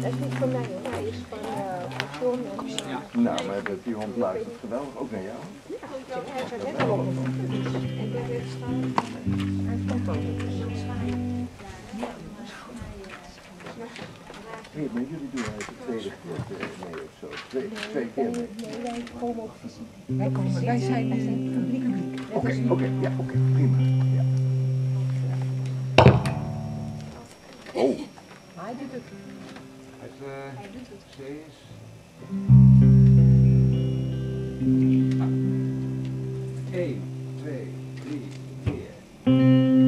Dat is niet voor mij hoor, hij is van John en... Nou, maar die hond luistert geweldig ook naar jou. Ja, hij is er net al op. En daar werd staan. Hij komt ook niet. Nee, maar jullie doen het de tweede keer mee of zo. Twee keer mee. Nee, wij komen op visite. Wij zijn publiek. Oké, prima. Ja. Oh. Hij doet het. Hij doet het. Steeds. 1, 2, 3, 4.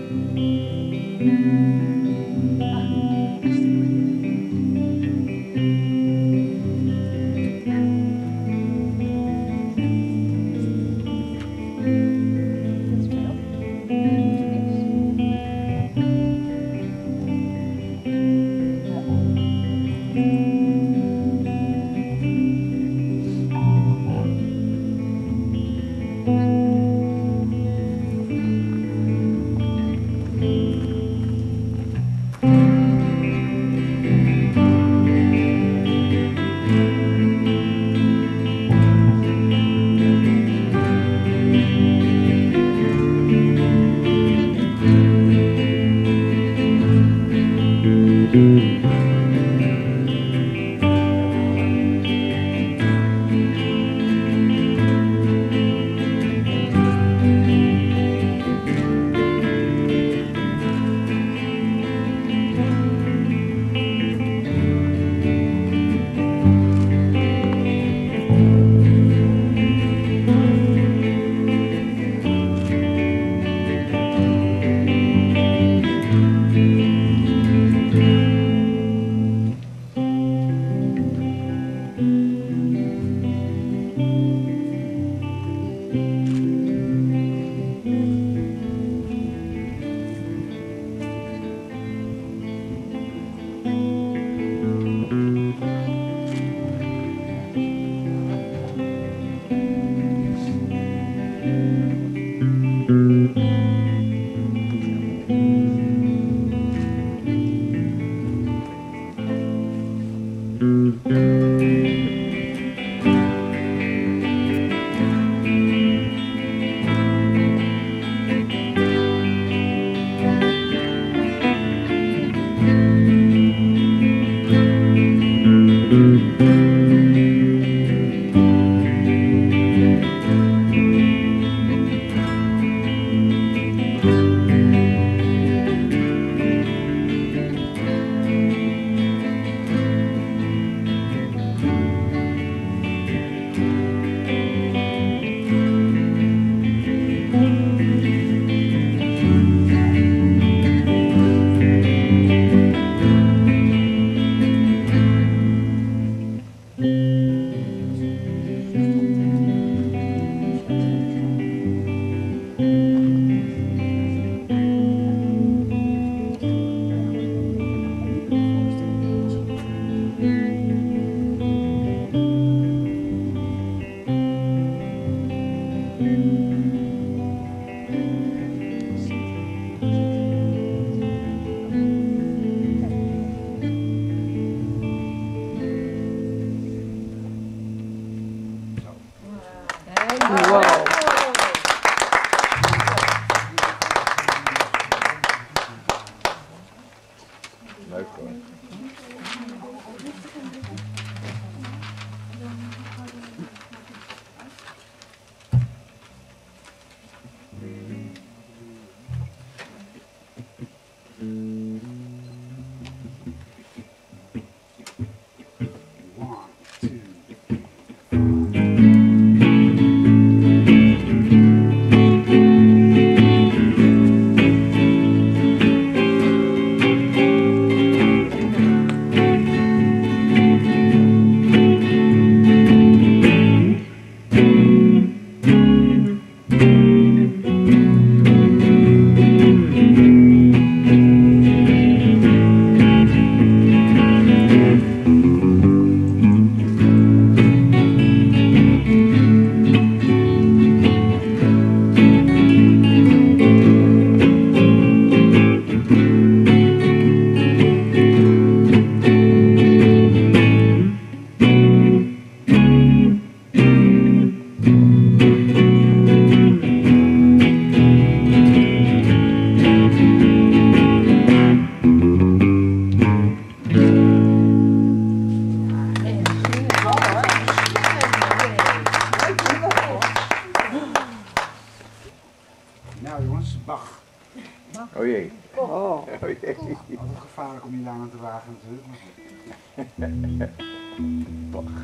Leuk hoor. Oh, jee. Altijd gevaarlijk om je daar aan te wagen natuurlijk. Wacht.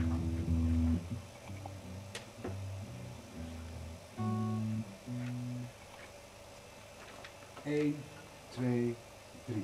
Eén, twee, drie.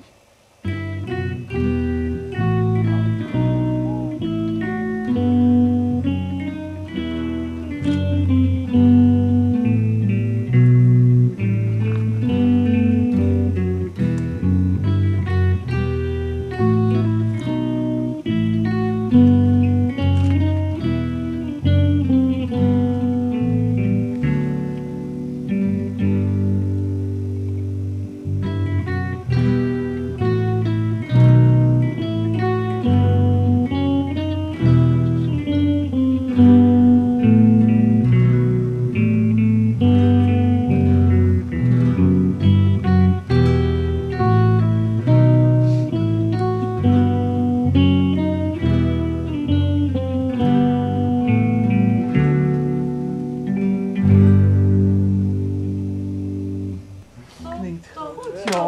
Klinkt goed, joh.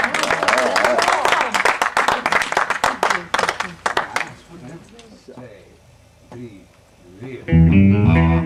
Ja, dat is goed hè. Twee, drie, weer.